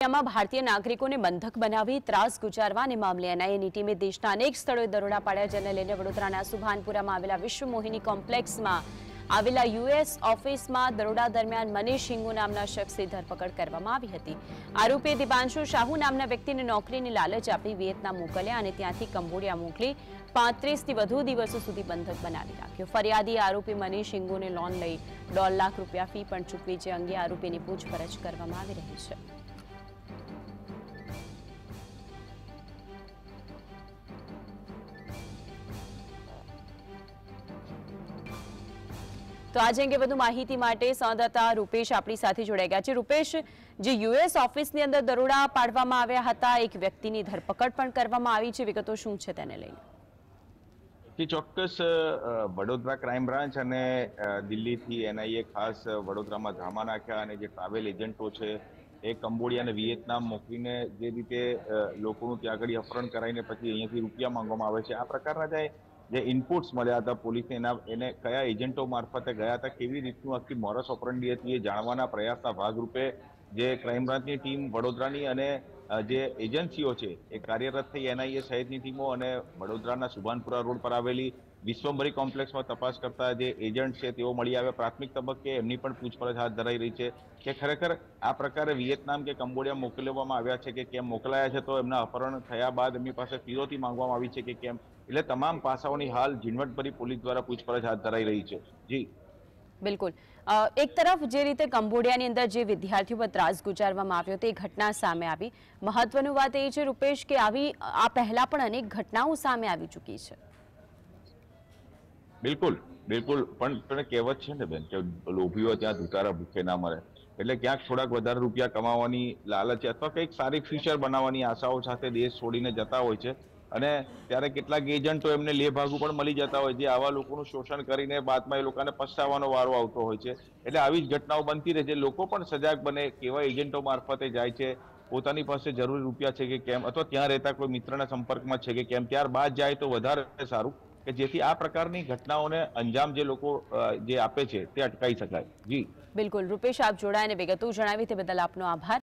વિયેતનામમાં ભારતીય નાગરિકોને બંધક બનાવી ત્રાસ ગુજારવાને મામલે એનઆઈએની ટીમે દેશના અનેક સ્થળોએ દરોડા પાડ્યા, જેને લઈને વડોદરાના સુભાનપુરામાં આવેલા વિશ્વ મોહિની કોમ્પ્લેક્સમાં આવેલા યુએસ ઓફિસમાં દરોડા દરમિયાન મનીષ હિંગુ નામના શખ્સની ધરપકડ કરવામાં આવી હતી। આરોપીએ દિબાંશુ શાહુ નામના વ્યક્તિને નોકરીની લાલચ આપી વિયેતનામ મોકલ્યા અને ત્યાંથી કંબોડિયા મોકલી 35થી વધુ દિવસો સુધી બંધક બનાવી રાખ્યો। ફરિયાદી આરોપી મનીષ હિંગુને લોન લઈ 1.5 લાખ રૂપિયા ફી પણ ચૂકવી, જે અંગે આરોપીની પૂછપરછ કરવામાં આવી રહી છે। तो आज अंगे વધુ માહિતી માટે સંવાદદાતા રૂપેશ આપણી સાથે જોડાઈ ગયા છે। રૂપેશ, જે યુએસ ઓફિસની અંદર દરોડા પાડવામાં આવ્યા હતા, એક વ્યક્તિની ધરપકડ પણ કરવામાં આવી છે, વિગતો શું છે તેને લઈને? ચોક્કસ વડોદરા ક્રાઇમ બ્રાન્ચ અને દિલ્હીથી એનઆઈએ ખાસ વડોદરામાં ધામા નાખ્યા અને જે ટ્રાવેલ એજન્ટો છે એ કંબોડિયા અને વિયેતનામ મોકલીને જે રીતે લોકોનું ત્યાં આગળ અપહરણ કરાવીને પછી અહીંયાથી રૂપિયા માંગવામાં આવે છે, આ પ્રકારના જે ઇનપુટ્સ મળ્યા હતા પોલીસને એને કયા એજન્ટો મારફતે ગયા હતા, કેવી રીતનું આખી મોરસ ઓપરન્ડી હતી, એ જાણવાના પ્રયાસના ભાગરૂપે જે ક્રાઇમ બ્રાન્ચની ટીમ વડોદરાની અને જે એજન્સીઓ છે એ કાર્યરત થઈ એનઆઈએ સહિતની ટીમો અને વડોદરાના સુભાનપુરા રોડ પર આવેલી વિશ્વમભરી કોમ્પ્લેક્સમાં તપાસ કરતા જે એજન્ટ છે તેઓ મળી આવ્યા। પ્રાથમિક તબક્કે એમની પણ પૂછપરછ હાથ ધરાઈ રહી છે કે ખરેખર આ પ્રકારે વિયેતનામ કે કંબોડિયા મોકલવામાં આવ્યા છે કે કેમ મોકલાયા છે, તો એમના અપહરણ થયા બાદ એમની પાસે ફિરોતી માંગવામાં આવી છે કે કેમ, એટલે તમામ પાસાઓની હાલ ઝીણવટભરી પોલીસ દ્વારા પૂછપરછ હાથ ધરાઈ રહી છે। જી બિલકુલ, એક તરફ જે રીતે કંબોડિયાની અંદર જે વિદ્યાર્થીઓ પર ત્રાસ ગુજારવામાં આવ્યો તે ઘટના સામે આવી, મહત્વની વાત એ છે રૂપેશ કે આ પહેલા પણ અનેક ઘટનાઓ સામે આવી ચૂકી છે। બિલકુલ બિલકુલ, પણ કહેવત છે ને બેન કે લોભીઓ ત્યાં ધુતારા ભૂખે ના મરે, એટલે ક્યાંક થોડાક વધારે રૂપિયા કમાવાની લાલચ અથવા કંઈક સારી ફ્યુચર બનાવવાની આશાઓ સાથે દેશ છોડીને જતા હોય છે અને ત્યારે કેટલાક એજન્ટો એમને લેભાગુ પણ મળી જતા હોય જે આવા લોકોનું શોષણ કરીને બાદમાં એ લોકોને પસ્તાવાનો વારો આવતો હોય છે। એટલે આવી જ ઘટનાઓ બનતી રહે છે, લોકો પણ સજાગ બને, કેવા એજન્ટો મારફતે જાય છે, પોતાની પાસે જરૂરી રૂપિયા છે કે કેમ, અથવા ત્યાં રહેતા કોઈ મિત્રના સંપર્કમાં છે કે કેમ, ત્યારબાદ જાય તો વધારે સારું કે જેથી આ પ્રકારની ઘટનાઓને અંજામ જે લોકો જે આપે છે તે અટકાવી શકાય। જી બિલકુલ રૂપેશ, આપ જોડાઈને વિગતો જણાવી તે બદલ આપનો આભાર।